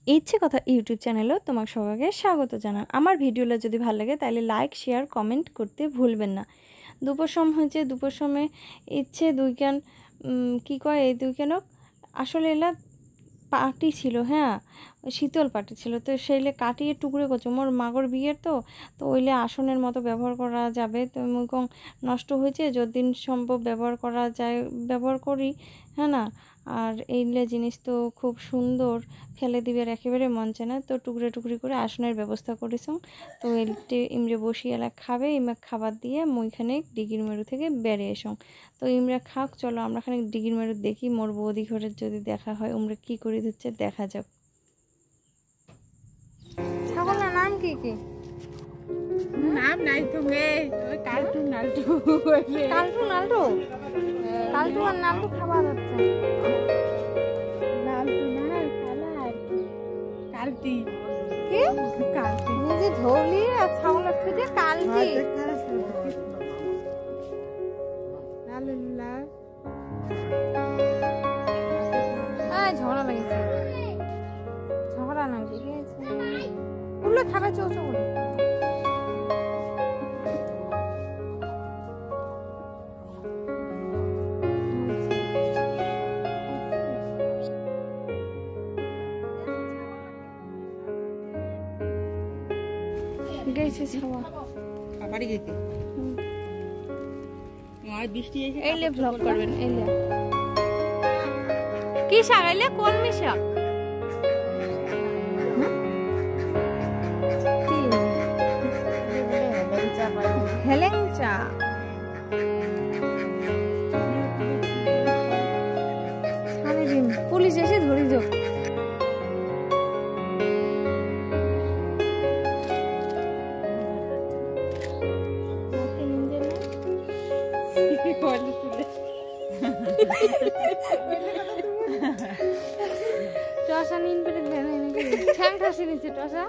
ইচ্ছে কথা ইউটিউব চ্যানেলেও তোমাকে সবাইকে স্বাগত জানাই। আমার ভিডিওটা যদি ভালো লাগে তাহলে লাইক শেয়ার কমেন্ট করতে ভুলবেন না। দুপুর সময় হয়েছে, দুপুর সময় ইচ্ছে দুইখান কী কয় এই দুইখানক আসলে এলা পাটি ছিল, হ্যাঁ শীতল পাটি ছিল, তো সেইলে কাটিয়ে টুকরে করছে মোর মাগর বিয়ের তো ওইলে আসনের মতো ব্যবহার করা যাবে, তো মুখং নষ্ট হয়েছে, যতদিন সম্ভব ব্যবহার করা যায় ব্যবহার করি, হ্যাঁ না। আর এইগুলা জিনিস তো খুব সুন্দর, ফেলে দিবে একেবারে মন চায় না, তো টুকরে টুকরি করে আসনের ব্যবস্থা করেছ। তো এলটে ইমরে বসিয়ে এলা খাবে, ইমরা খাবার দিয়ে মুইখানে ডিগির মেরু থেকে বেড়ে এসং। তো ইমরা খাক, চলো আমরা খানে ডিগির মেরু দেখি, মোর বৌদি ঘরের যদি দেখা হয় উমরা কি করে দিচ্ছে দেখা যাক। ছাগলের নাম কি কি? নাম নাই তুমি, ওই কালটু নালটু কালটু নালটু কালটু আর নালটু খাবার হচ্ছে নালটু না কালার কালটি কি কালটি নিজে ধরলি আর ছাগলের খুঁজে কালটি লালুল্লাহ ঝগড়া লেগেছে, ঝগড়া না লেগেছে উল্লে খাবে চৌচো করে। গেছে ছাওয়া বাড়ি গেছে আর বৃষ্টি এসে এইলে ব্লগ করবেন। এইলে কি শাক? এইলে কলমি শাক। হেলেঞ্চা সারাদিন পুলিশ এসে ধরি যাও। টসা নিন পেরে ঠ্যাং ঠাসি নিচ্ছে টসা।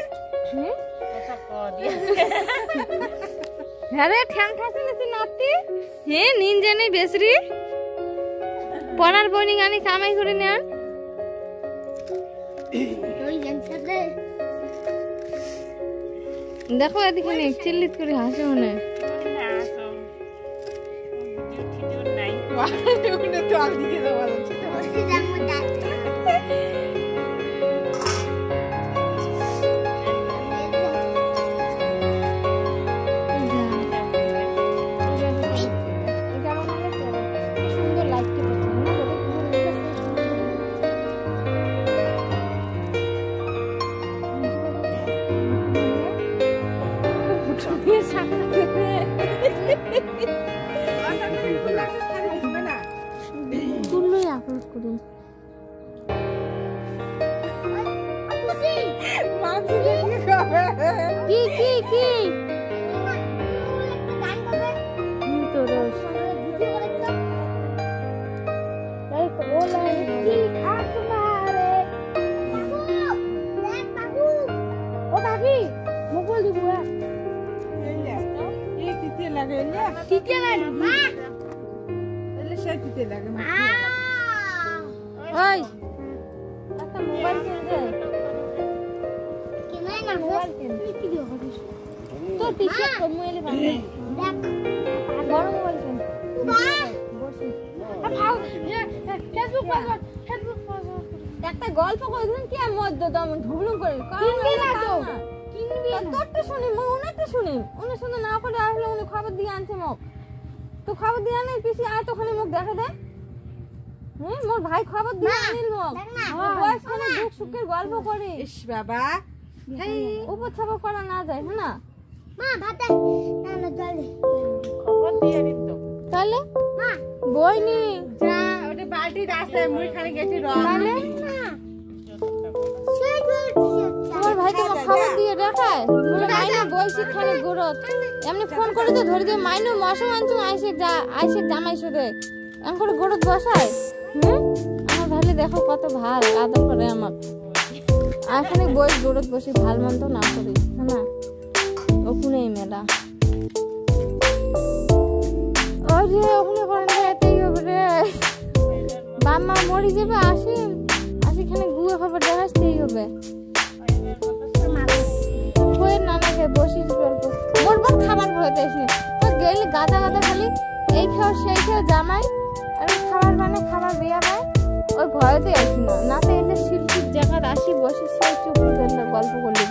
হ্যাঁ রে ঠ্যাং ঠাসি নিচ্ছে নাতি। হ্যাঁ নিন জানি বেসরি পড়ার বইনি গানি কামাই করে নেন। দেখো এদিকে নেই চিল্লিত করে হাসে মনে তো আর দিকে দেওয়া যাচ্ছে সুন্দর লাগতে তুললোই আপলোড করি। কি কি কি তো রোজ মোবাইল কিনতে তো টি-শার্ট তো মোবাইলে বানাই দেখ বড় মোবাইল কিন বসি ফেসবুক একটা গল্প করে দিন কি আর মধ্য দম ঢুবলুম করে কিনবি না তো কিনবি না তোরটা শুনি মো ওনারটা শুনি উনি শুনে না করে আসলে উনি খবর দিয়ে আনছে মোক তো খবর দিয়ে আনে পিছি আয় তো খালি মুখ দেখা দেয়। হ্যাঁ মোর ভাই খবর দিয়ে আনিল মোক বয়স খানে দুঃখ সুখের গল্প করে। ইস বাবা এই উপছাপা করা না যায়, হ্যাঁ না মা ভাত না না জল খবর দিয়ে দিন তো তাহলে মা বই নি যা ওটা বালতি দাসে মুই খালি গেছি র তাহলে আমার ভাই তো খবর দিয়ে দেখায় বলে মাইনু বলছি খানে গুরত এমনি ফোন করে তো ধরে দে মাইনু মশা মানছু আইসে জামাই সুদে এম করে গুরত বসায়। আমার ভাইলে দেখো কত ভাল আদর করে আমার এখানে বই গুরত বসে ভাল মন্দ না করি, হ্যাঁ না ওখানেই মেলা ওই রে ওখানে করেন এতেই হবে রে বাম্মা মরি যাবে আসি খানে গুয়ে খবর দেখাচ্ছি হবে বই নানাকে বসিস গল্প মোর বোন খাবার ভয়তে এসে গেলি গাদা গাদা খালি এই খেয়ে সেই খেয়ে জামাই আর খাবার মানে খাবার বিয়া পায় ওই ভয়তে আসি না না তো এলে শিল্পীর জায়গায় আসি বসে সেই চুপ করে গল্প করলি